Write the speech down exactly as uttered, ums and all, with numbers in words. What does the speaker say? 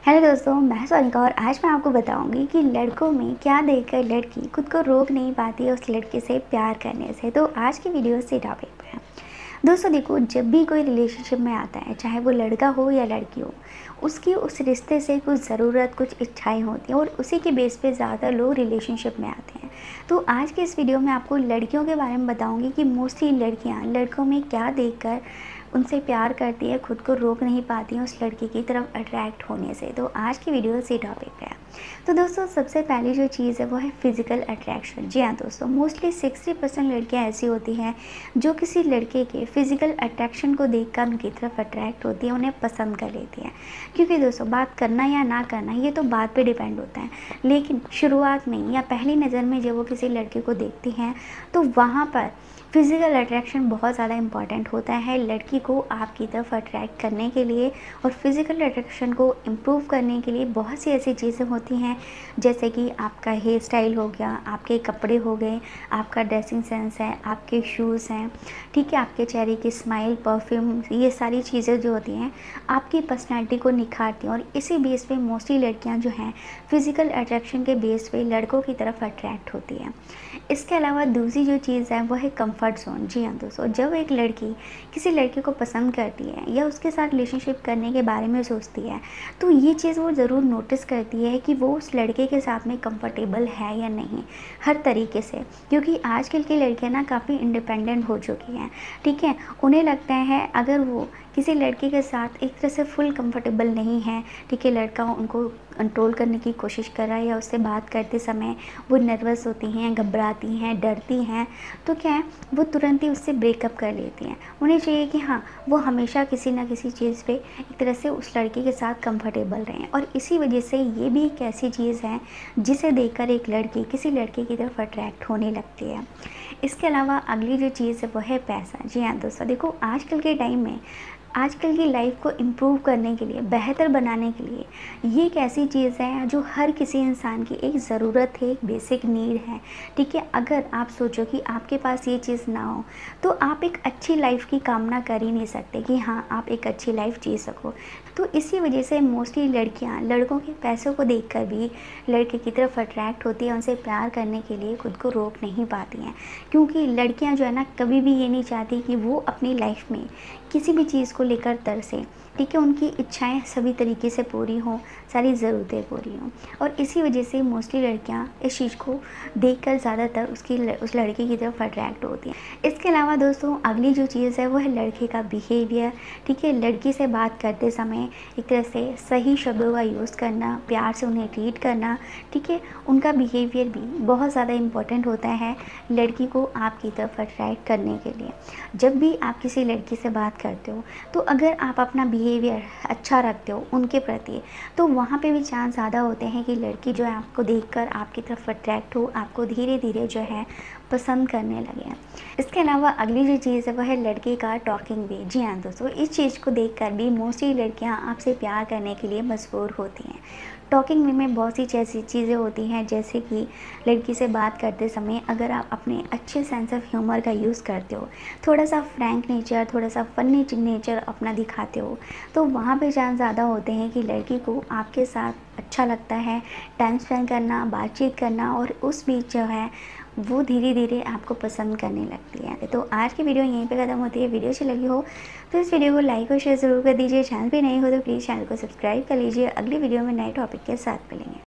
Hello दोस्तों, मैं सोनिका और आज मैं आपको बताऊंगी कि लड़कों में क्या देखकर लड़की खुद को रोक नहीं पाती है उस लड़के से प्यार करने से। तो आज की वीडियो इसी टॉपिक पे है। दोस्तों देखो, जब भी कोई रिलेशनशिप में आता है, चाहे वो लड़का हो या लड़की हो, उसकी उस रिश्ते से कुछ ज़रूरत, कुछ इच्छाएं होती हैं और उसी के बेस पे ज़्यादा लोग रिलेशनशिप में आते हैं। तो आज के इस वीडियो में आपको लड़कियों के बारे में बताऊंगी कि मोस्टली लड़कियां लड़कों में क्या देखकर उनसे प्यार करती है, खुद को रोक नहीं पाती हैं उस लड़के की तरफ अट्रैक्ट होने से। तो आज की वीडियो इसी टॉपिक पे है। तो दोस्तों, सबसे पहली जो चीज़ है वो है फिज़िकल अट्रैक्शन। जी हाँ दोस्तों, मोस्टली सिक्सटी परसेंट लड़कियाँ ऐसी होती हैं जो किसी लड़के के फिज़िकल अट्रैक्शन को देखकर उनकी तरफ अट्रैक्ट होती है, उन्हें पसंद कर लेती हैं। क्योंकि दोस्तों, बात करना या ना करना ये तो बात पे डिपेंड होता है, लेकिन शुरुआत में या पहली नज़र में जब वो किसी लड़के को देखती हैं तो वहाँ पर फिज़िकल अट्रैक्शन बहुत ज़्यादा इंपॉर्टेंट होता है लड़की को आपकी तरफ अट्रैक्ट करने के लिए। और फिज़िकल अट्रैक्शन को इम्प्रूव करने के लिए बहुत सी ऐसी चीज़ें होती हैं, जैसे कि आपका हेयर स्टाइल हो गया, आपके कपड़े हो गए, आपका ड्रेसिंग सेंस है, आपके शूज़ हैं, ठीक है, आपके चेहरे की स्माइल, परफ्यूम, ये सारी चीज़ें जो होती हैं आपकी पर्सनैलिटी को निखारती हैं। और इसी बेस पे मोस्टली लड़कियाँ जो हैं फिज़िकल अट्रैक्शन के बेस पे लड़कों की तरफ अट्रैक्ट होती हैं। इसके अलावा दूसरी जो चीज़ है वो है कंफर्ट जोन। जी हाँ दोस्तों, जब एक लड़की किसी लड़के को पसंद करती है या उसके साथ रिलेशनशिप करने के बारे में सोचती है, तो ये चीज़ वो ज़रूर नोटिस करती है कि वो उस लड़के के साथ में कंफर्टेबल है या नहीं, हर तरीके से। क्योंकि आजकल की लड़कियाँ ना काफ़ी इंडिपेंडेंट हो चुकी हैं, ठीक है। उन्हें लगता है अगर वो किसी लड़के के साथ एक तरह से फुल कंफर्टेबल नहीं है, ठीक है, लड़का उनको कंट्रोल करने की कोशिश कर रहा है या उससे बात करते समय वो नर्वस होती हैं, घबराती हैं, डरती हैं, तो क्या है, वो तुरंत ही उससे ब्रेकअप कर लेती हैं। उन्हें चाहिए कि हाँ, वो हमेशा किसी ना किसी चीज़ पे एक तरह से उस लड़के के साथ कंफर्टेबल रहें। और इसी वजह से ये भी एक ऐसी चीज़ है जिसे देखकर एक लड़की किसी लड़के की तरफ अट्रैक्ट होने लगती है। इसके अलावा अगली जो चीज़ है वो है पैसा। जी हाँ दोस्तों, देखो आजकल के टाइम में आजकल की लाइफ को इम्प्रूव करने के लिए, बेहतर बनाने के लिए, ये एक ऐसी चीज़ है जो हर किसी इंसान की एक ज़रूरत है, एक बेसिक नीड है, ठीक है। अगर आप सोचो कि आपके पास ये चीज़ ना हो तो आप एक अच्छी लाइफ की कामना कर ही नहीं सकते कि हाँ, आप एक अच्छी लाइफ जी सको। तो इसी वजह से मोस्टली लड़कियां लड़कों के पैसों को देखकर भी लड़के की तरफ अट्रैक्ट होती है, उनसे प्यार करने के लिए खुद को रोक नहीं पाती हैं। क्योंकि लड़कियां जो है ना, कभी भी ये नहीं चाहती कि वो अपनी लाइफ में किसी भी चीज़ को लेकर तरसे, ठीक है। उनकी इच्छाएं सभी तरीके से पूरी हों, सारी ज़रूरतें पूरी हों। और इसी वजह से मोस्टली लड़कियां इस चीज़ को देखकर ज़्यादातर उसकी उस लड़के की तरफ अट्रैक्ट होती हैं। इसके अलावा दोस्तों, अगली जो चीज़ है वो है लड़के का बिहेवियर, ठीक है। लड़की से बात करते समय एक तरह से सही शब्दों का यूज़ करना, प्यार से उन्हें ट्रीट करना, ठीक है। उनका बिहेवियर भी बहुत ज़्यादा इम्पोर्टेंट होता है लड़की को आपकी तरफ अट्रैक्ट करने के लिए। जब भी आप किसी लड़की से बात करते हो तो अगर आप अपना बिहेवियर अच्छा रखते हो उनके प्रति, तो वहाँ पे भी चांस ज़्यादा होते हैं कि लड़की जो है आपको देखकर आपकी तरफ अट्रैक्ट हो, आपको धीरे धीरे जो है पसंद करने लगे। इसके अलावा अगली जो चीज़ है वह है लड़के का टॉकिंग वे। जी हाँ दोस्तों, इस चीज़ को देखकर भी मोस्टली लड़कियाँ आपसे प्यार करने के लिए मजबूर होती हैं। टॉकिंग वे में बहुत सी ऐसी चीज़ें होती हैं, जैसे कि लड़की से बात करते समय अगर आप अपने अच्छे सेंस ऑफ ह्यूमर का यूज़ करते हो, थोड़ा सा फ्रैंक नेचर, थोड़ा सा फनी नेचर अपना दिखाते हो, तो वहाँ पे चांस ज़्यादा होते हैं कि लड़की को आपके साथ अच्छा लगता है टाइम स्पेंड करना, बातचीत करना, और उस बीच जो है वो धीरे धीरे आपको पसंद करने लगती है। तो आज की वीडियो यहीं पे ख़त्म होती है। वीडियो अच्छी लगी हो तो इस वीडियो को लाइक और शेयर ज़रूर कर दीजिए। चैनल पे नए हो तो प्लीज़ चैनल को सब्सक्राइब कर लीजिए। अगली वीडियो में नए टॉपिक के साथ मिलेंगे।